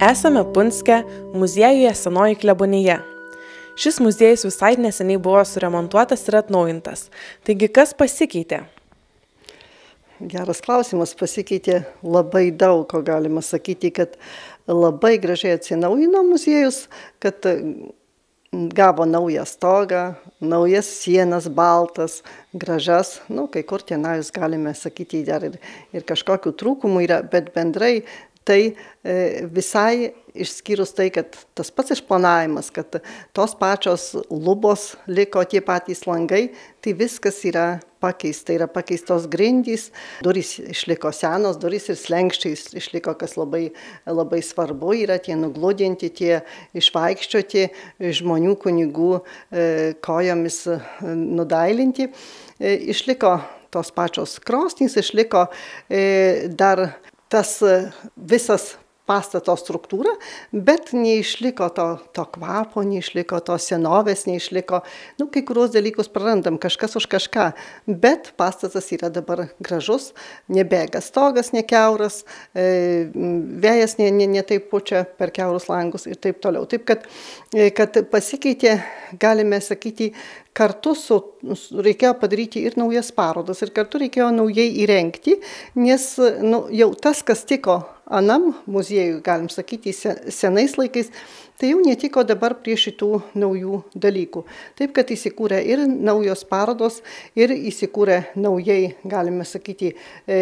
Esame Punske muziejuje Senoji Klebonija. Šis muziejus visai neseniai buvo suremontuotas ir atnaujintas. Taigi, kas pasikeitė? Geras klausimas, pasikeitė labai daug, ko galima sakyti, kad labai gražiai atsinaujino muziejus, kad gavo naują stogą, naujas sienas, baltas, gražas, kai kur tenais galime sakyti dar ir kažkokių trūkumų yra, bet bendrai tai visai išskyrus tai, kad tas pats išplanavimas, kad tos pačios lubos liko tie patys langai, tai viskas yra pakeista, yra pakeistos grindys, durys išliko senos, durys ir slenkščiai išliko, kas labai, labai svarbu, yra tie nugludinti, tie išvaikščioti žmonių kunigų kojomis nudailinti. Išliko tos pačios krosnys, išliko dar tas visas pastato struktūra, bet neišliko to kvapo, neišliko to senovės, neišliko, kai kurios dalykus prarandam, kažkas už kažką, bet pastatas yra dabar gražus, nebėga stogas nekiauras, vėjas ne taip pučia per kiaurus langus ir taip toliau. Taip, kad pasikeitė, galime sakyti, kartu reikėjo padaryti ir naujas parodas, ir kartu reikėjo naujai įrengti, nes jau tas, kas tiko anam muziejui, galim sakyti, senais laikais, tai jau netiko dabar prie šitų naujų dalykų. Taip, kad įsikūrė ir naujos parodos, ir įsikūrė naujai, galime sakyti,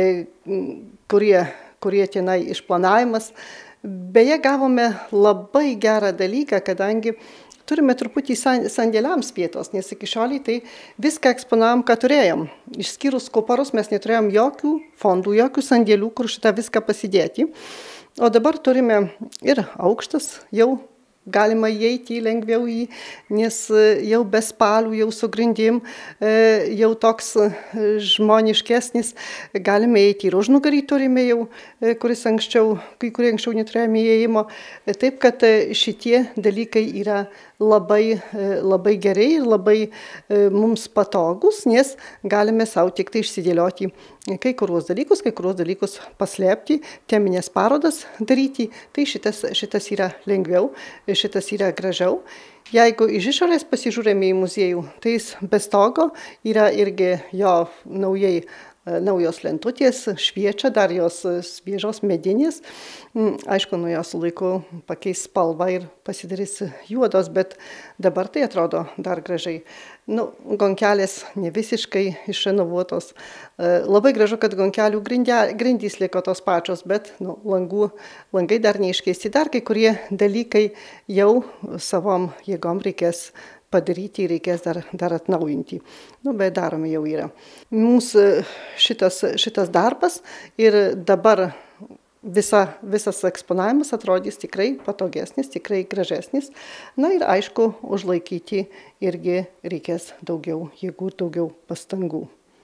kurie tenai išplanavimas. Beje, gavome labai gerą dalyką, kadangi turime truputį sandėliams vietos, nes iki šiolį tai viską eksponavom, ką turėjom. Išskyrus kuparus mes neturėjom jokių fondų, jokių sandėlių, kur šitą viską pasidėti. O dabar turime ir aukštas, jau galima įeiti lengviau nes jau be spalių, jau su grindim, jau toks žmoniškesnis. Galime įeiti ir užnugarį turime jau, kuris kai kurie anksčiau neturėjome įėjimo. Taip, kad šitie dalykai yra labai, labai gerai ir labai mums patogus, nes galime savo tik tai išsidėlioti kai kuriuos dalykus paslėpti, teminės parodas daryti, tai šitas yra lengviau, šitas yra gražiau. Jeigu iš išorės pasižiūrėme į muziejų, tai jis be stogo yra irgi jo naujos lentutės, šviečia, dar jos šviežios medinės. Aišku, jos laiku pakeis spalvą ir pasidarys juodos, bet dabar tai atrodo dar gražiai. Gonkelės ne visiškai išrenovuotos. Labai gražu, kad gonkelių grindys liko tos pačios, bet langai dar neiškeisti. Dar kai kurie dalykai jau savom jėgom reikės padaryti, reikės dar atnaujinti. Bet daromi jau yra. Mums šitas darbas ir dabar visas eksponavimas atrodys tikrai patogesnis, tikrai gražesnis. Ir aišku, užlaikyti irgi reikės daugiau jėgų, daugiau pastangų.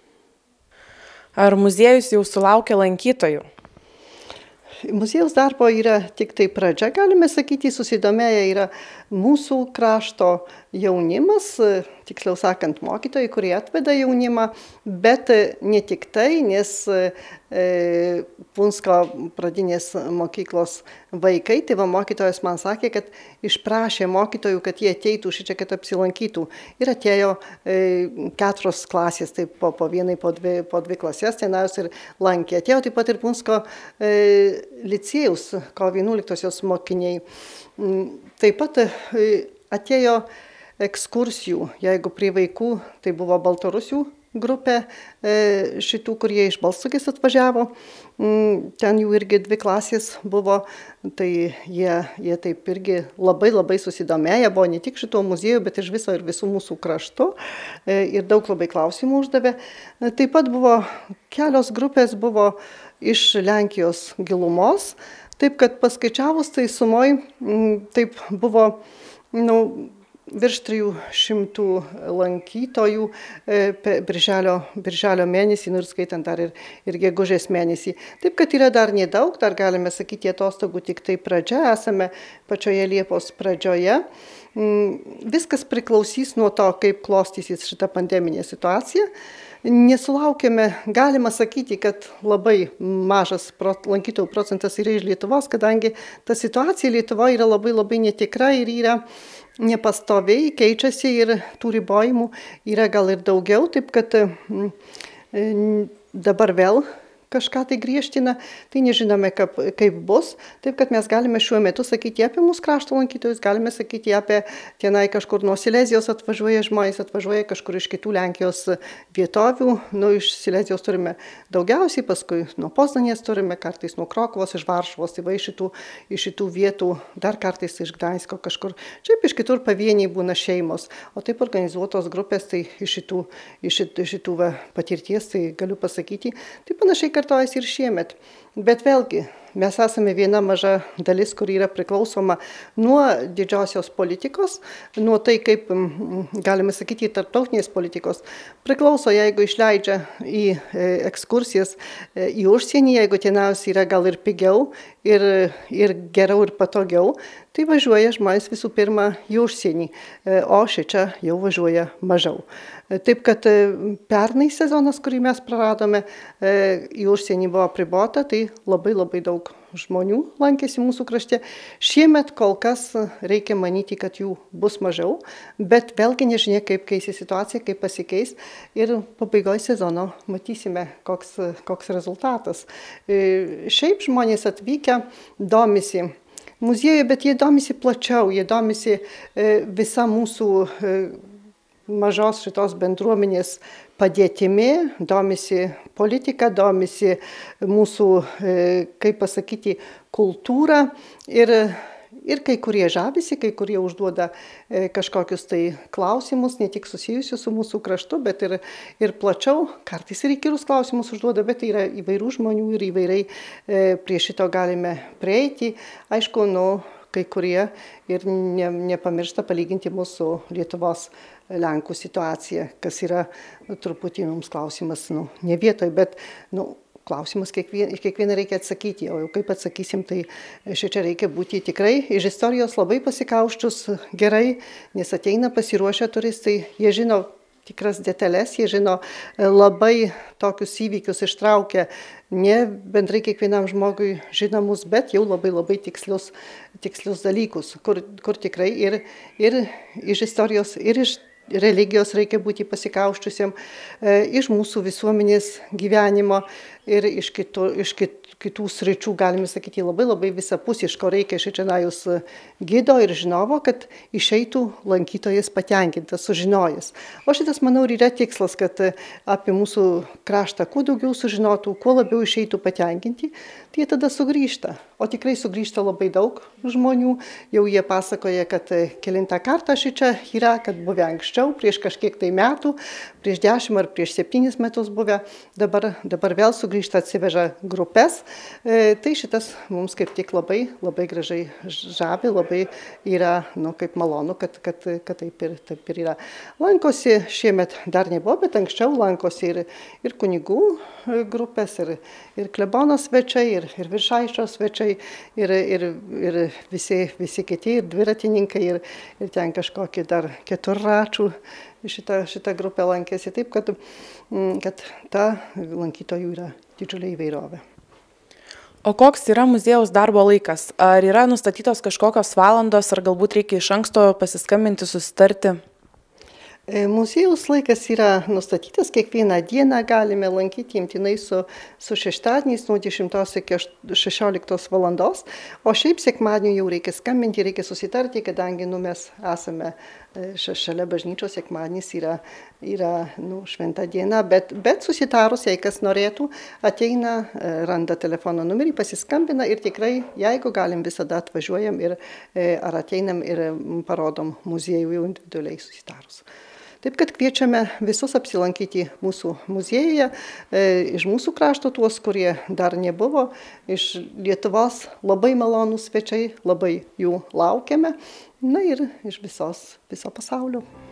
Ar muziejus jau sulaukia lankytojų? Muziejaus darbo yra tik tai pradžia, galime sakyti, susidomėję yra mūsų krašto jaunimas, tiksliau sakant, mokytojai, kurie atveda jaunimą, bet ne tik tai, nes Punsko pradinės mokyklos vaikai, tai mokytojas man sakė, kad išprašė mokytojų, kad jie ateitų šičia, kad apsilankytų. Ir atėjo 4 klasės, tai po vienai, po dvi klasės tenais ir lankė. Atėjo taip pat ir Punsko licėjaus, kovo 11-osios mokiniai. Taip pat atėjo ekskursijų, jeigu prie vaikų, tai buvo Baltarusių grupė šitų, kurie iš Balstogės atvažiavo. Ten jų irgi 2 klasės buvo, tai jie taip irgi labai labai susidomėję, buvo ne tik šito muziejų, bet iš viso ir visų mūsų kraštų ir daug labai klausimų uždavė. Taip pat buvo kelios grupės buvo iš Lenkijos gilumos, taip kad paskaičiavus tai sumoj taip buvo virš 300 lankytojų birželio mėnesį, ir skaitant dar ir gegužės mėnesį. Taip, kad yra dar nedaug, dar galime sakyti atostogų tik tai pradžia, esame pačioje Liepos pradžioje. Viskas priklausys nuo to, kaip klostysis šita pandeminė situacija. Nesulaukėme, galima sakyti, kad labai mažas lankytojų procentas yra iš Lietuvos, kadangi ta situacija Lietuvoje yra labai netikra ir yra nepastoviai, keičiasi ir tų ribojimų yra gal ir daugiau, taip kad dabar vėl kažką tai griežtina, tai nežinome, kaip bus. Taip, kad mes galime šiuo metu sakyti apie mūsų krašto lankytojus, galime sakyti apie tenai kažkur nuo Silezijos atvažiuoja žmonės, atvažiuoja kažkur iš kitų Lenkijos vietovių. Iš Silezijos turime daugiausiai, paskui nuo Poznanės turime, kartais nuo Krokuvos, iš Varšuvos, tai va iš šitų vietų, dar kartais iš Gdansko kažkur. Čia iš kitur pavieniai būna šeimos, o taip organizuotos grupės, tai iš šitų patirties, tai galiu pasakyti, tai panašiai kartojasi ir šiemet. Bet vėlgi, mes esame viena maža dalis, kur yra priklausoma nuo didžiosios politikos, nuo tai, kaip, galime sakyti, tarptautinės politikos. Priklauso, jeigu išleidžia į ekskursijas į užsienį, jeigu tenausiai yra gal ir pigiau, ir geriau, ir patogiau, tai važiuoja žmonės visų pirma į užsienį, o šičia jau važiuoja mažiau. Taip, kad pernai sezonas, kurį mes praradome, į užsienį buvo apribota, tai labai daug žmonių lankėsi mūsų krašte. Šiemet kol kas reikia manyti, kad jų bus mažiau, bet vėlgi nežinia, kaip keisi situacija, kaip pasikeis ir pabaigoje sezono matysime, koks rezultatas. Šiaip žmonės atvykę domisi muziejuje, bet jie domisi plačiau, jie domisi visa mūsų mažos šitos bendruomenės padėtimi, domisi politika, domisi mūsų, kaip pasakyti, kultūra ir kai kurie žavisi, kai kurie užduoda kažkokius tai klausimus, ne tik susijusius su mūsų kraštu, bet ir plačiau, kartais ir įkyrus klausimus užduoda, bet yra įvairių žmonių ir įvairiai prie šito galime prieiti. Aišku, kai kurie ir nepamiršta palyginti mūsų Lietuvos Lenkų situaciją, kas yra truputį mums klausimas, ne vietoj, bet klausimas kiekvieną reikia atsakyti, o jau kaip atsakysim, tai šičia reikia būti tikrai iš istorijos labai pasikauštus gerai, nes ateina pasiruošę turistai, jie žino tikras detalės, jie žino labai tokius įvykius ištraukia, ne bendrai kiekvienam žmogui žinomus, bet jau labai tikslius dalykus, kur tikrai ir iš istorijos, ir iš religijos reikia būti pasikauščiusiam, iš mūsų visuomenės gyvenimo ir iš kitų sričių, galime sakyti, labai visapusiško reikia šičionajus gido ir žinovo, kad išeitų lankytojas patenkintas, sužinojęs. O šitas, manau, yra tikslas, kad apie mūsų kraštą kuo daugiau sužinotų, kuo labiau išeitų patenkinti, tai jie tada sugrįžta. O tikrai sugrįžta labai daug žmonių, jau jie pasakoja, kad kelintą kartą šičia yra, kad buvę anksčiau, prieš kažkiek tai metų, prieš 10 ar prieš 7 metus buvę, dabar vėl sugrįžta, atsiveža grupės. Tai šitas mums kaip tik labai gražiai žavi, labai yra, kaip malonu, kad taip ir yra. Lankosi, šiemet dar nebuvo, bet anksčiau lankosi ir kunigų grupės, ir klebono svečiai, ir viršaičio svečiai, ir visi kiti, ir dviratininkai, ir ten kažkokie dar keturračių šitą grupę lankėsi. Taip, kad ta lankytojų yra didžiulė įvairovė. O koks yra muziejaus darbo laikas? Ar yra nustatytos kažkokios valandos, ar galbūt reikia iš anksto pasiskambinti, susitarti? Muziejaus laikas yra nustatytas, kiekvieną dieną galime lankyti imtinai su šeštadieniais nuo 10 iki 16 valandos, o šiaip sekmadienį jau reikia skambinti, reikia susitarti, kadangi mes esame šalia bažnyčios, sekmadienis yra šventa diena, bet susitarus, jei kas norėtų, ateina, randa telefono numerį, pasiskambina ir tikrai, jeigu galim, visada atvažiuojam ar ateinam ir parodom muziejų jau individualiai susitarus. Taip kad kviečiame visus apsilankyti mūsų muziejuje, iš mūsų krašto tuos, kurie dar nebuvo, iš Lietuvos labai malonūs svečiai, labai jų laukiame, na ir iš viso pasaulio.